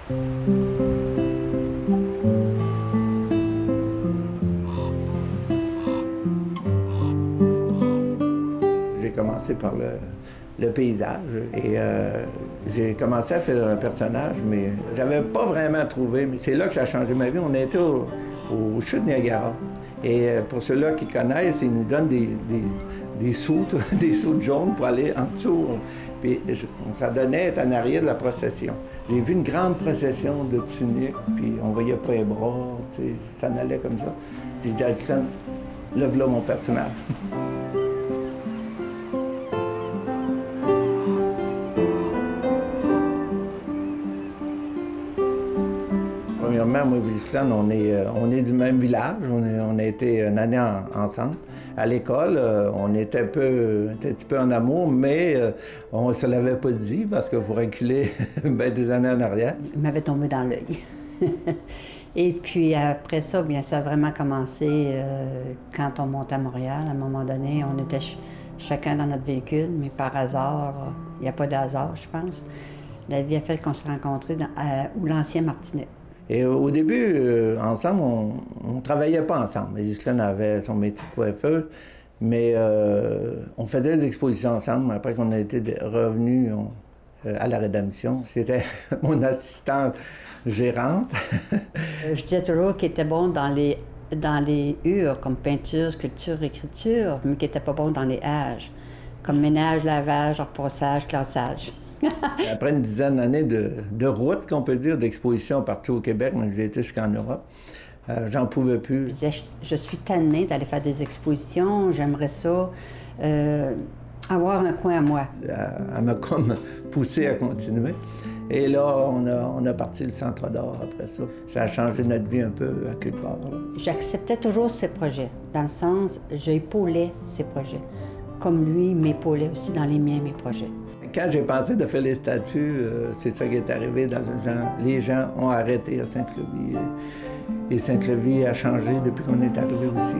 J'ai commencé par le paysage et j'ai commencé à faire un personnage, mais j'avais pas vraiment trouvé. Mais c'est là que ça a changé ma vie. On était au chutes Niagara. Et pour ceux-là qui connaissent, ils nous donnent des soutes, des soutes jaunes pour aller en dessous. Puis ça donnait être en arrière de la procession. J'ai vu une grande procession de tuniques, puis on voyait pas les bras, tu sais, ça en allait comme ça. J'ai dit à Ghislaine, là, voilà mon personnage. Premièrement, moi et Ghislaine, on est du même village. On a été une année ensemble. À l'école, on était un petit peu en amour, mais on ne se l'avait pas dit parce qu'il faut reculer ben des années en arrière. Il m'avait tombé dans l'œil. Et puis après ça, bien, ça a vraiment commencé quand on montait à Montréal. À un moment donné, on était chacun dans notre véhicule, mais par hasard, il n'y a pas de hasard, je pense. La vie a fait qu'on s'est rencontrés où l'ancien Martinet. Et au début, ensemble, on ne travaillait pas ensemble. Ghislaine avait son métier de coiffeuse, mais on faisait des expositions ensemble. Après qu'on a été revenus à la Rédemption, c'était mon assistante gérante. Je disais toujours qu'il était bon dans les hures, comme peinture, sculpture, écriture, mais qu'il n'était pas bon dans les âges, comme ménage, lavage, repassage, classage. Après une dizaine d'années de route, qu'on peut dire, d'exposition partout au Québec, moi j'ai été jusqu'en Europe, j'en pouvais plus. Je disais, je suis tannée d'aller faire des expositions, j'aimerais ça, avoir un coin à moi. Elle m'a comme poussé à continuer. Et là, on a parti le Centre d'art après ça. Ça a changé notre vie un peu à queue de part. J'acceptais toujours ses projets, dans le sens, j'épaulais ses projets, comme lui m'épaulait aussi dans les miens, mes projets. Quand j'ai pensé de faire les statues, c'est ça qui est arrivé dans le genre. Les gens ont arrêté à Sainte-Clovis. Et Sainte-Clovis a changé depuis qu'on est arrivé aussi.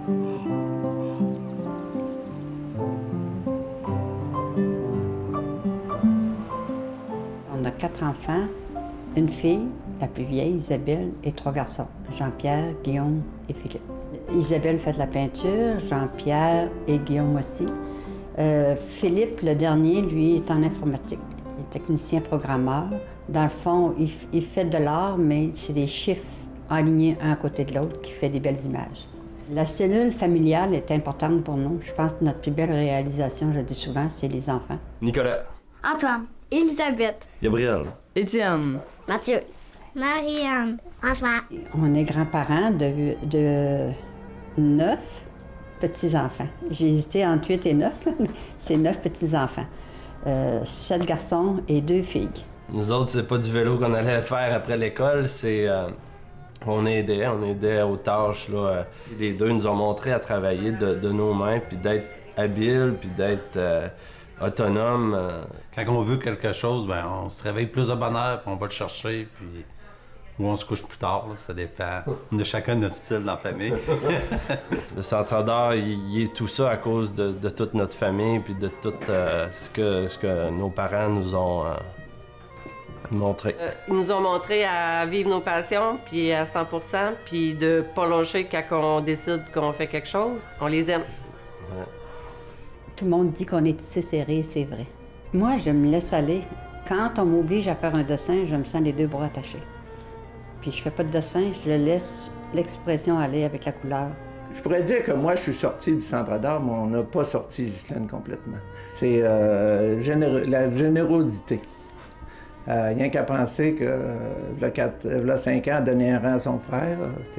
On a 4 enfants, une fille, la plus vieille, Isabelle, et 3 garçons, Jean-Pierre, Guillaume et Philippe. Isabelle fait de la peinture, Jean-Pierre et Guillaume aussi. Philippe, le dernier, lui, est en informatique. Il est technicien programmeur. Dans le fond, il fait de l'art, mais c'est des chiffres alignés un à côté de l'autre qui fait des belles images. La cellule familiale est importante pour nous. Je pense que notre plus belle réalisation, je le dis souvent, c'est les enfants. Nicolas. Antoine. Elisabeth. Gabriel. Étienne. Mathieu. Marianne. François. On est grands-parents de 9 petits-enfants. J'ai hésité entre 8 et 9, c'est 9 petits-enfants. 7 garçons et 2 filles. Nous autres, c'est pas du vélo qu'on allait faire après l'école, c'est... on aidait aux tâches, là. Les deux nous ont montré à travailler de nos mains, puis d'être habiles, puis d'être autonomes. Quand on veut quelque chose, ben on se réveille plus de bonne heure, puis on va le chercher, puis... Ou on se couche plus tard, là, ça dépend de chacun notre style dans la famille. Le Centre d'art, il est tout ça à cause de toute notre famille puis de tout ce que nos parents nous ont montré. Ils nous ont montré à vivre nos passions, puis à 100 %, puis de pas lâcher quand on décide qu'on fait quelque chose. On les aime. Ouais. Tout le monde dit qu'on est tissé serré, c'est vrai. Moi, je me laisse aller. Quand on m'oblige à faire un dessin, je me sens les 2 bras attachés. Puis je fais pas de dessin, je laisse l'expression aller avec la couleur. Je pourrais dire que moi, je suis sorti du Centre d'art, mais on n'a pas sorti Ghislaine complètement. C'est la générosité. Rien qu'à penser que, il y a 5 ans, donner un rang à son frère,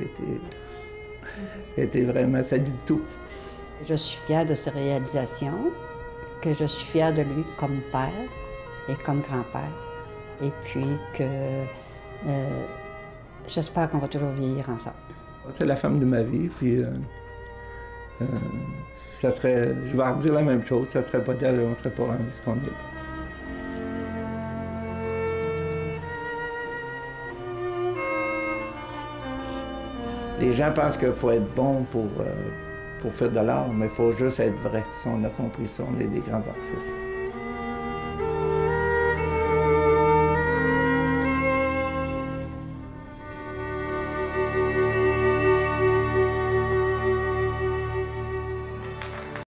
c'était vraiment, ça dit tout. Je suis fière de ses réalisations, que je suis fière de lui comme père et comme grand-père. Et puis que... j'espère qu'on va toujours vieillir ensemble. C'est la femme de ma vie, puis ça serait, je vais redire la même chose, ça serait pas d'elle, on ne serait pas rendu ce qu'on est. Les gens pensent qu'il faut être bon pour faire de l'art, mais il faut juste être vrai. Si on a compris ça, on est des grands artistes.